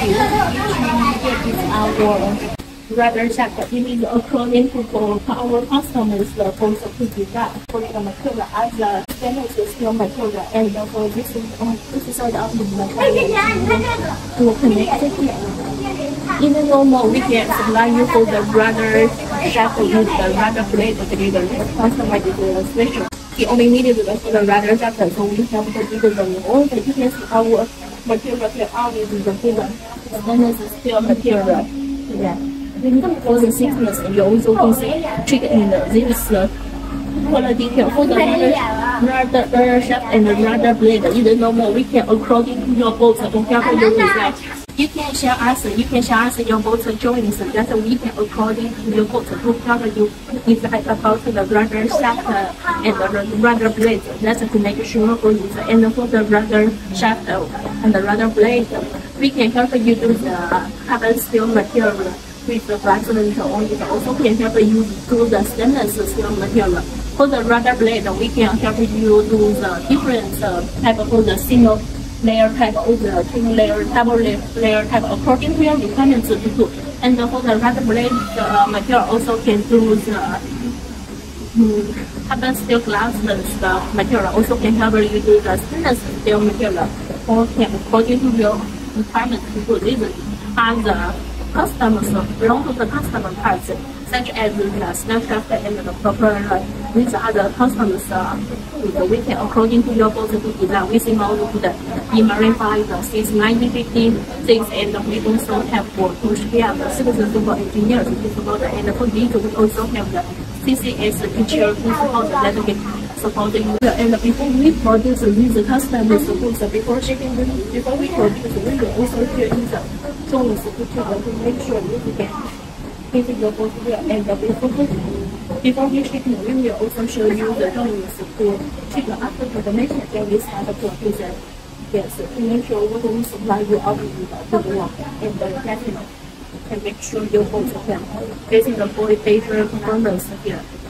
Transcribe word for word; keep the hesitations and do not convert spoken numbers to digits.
you which is our rather check it is according to for our customers the both of the design for the material as the stainless steel material and for this is um, this is all the material to connect it here. Even normal we can supply you for the rudder shaft with the rudder blade to be the customize the special. The only needed for the rudder shaft, so we have to do the all the details our material here are with the stainless steel material. Yeah. For the thickness, you also can see check in this uh, quality detail for the rudder, rudder shaft and the rudder blade. Even normal we can according to your boat to help you with that. You can share us, you can share us your boat joints that we can according to your boat to help you decide about the rudder shaft and the rudder blade. That's to make sure for you. And for the rudder shaft and the rudder blade, we can help you do the carbon steel material. With the flexibility on it also can help you do the stainless steel material. For the rudder blade, we can help you do the different uh, type of the single layer type or the twin layer, double layer type according to your requirements to do. And for the rudder blade, the uh, material also can do the um, carbon steel glassless uh, material. Also can help you do the stainless steel material. Or can according to your requirements to do. These are the customers belong to the customer parts, such as the snapshot and the proper. These are the customers uh, we can according to your boat to design within model to the Marine five since nineteen fifty-six, and we also have for to share the citizen super engineers to support, and for these we also have the C C S teacher to support that we supporting you. And before we produce these customers goods, before shipping them, before we produce, we will also share in the joints to make sure you can visit your boat here. And before before we shipping, we will also show you the joints to check after confirmation that we start the production. Yes, to make sure we will supply you all the work and the cabinet and make sure your boat can facing the boy paper performance here.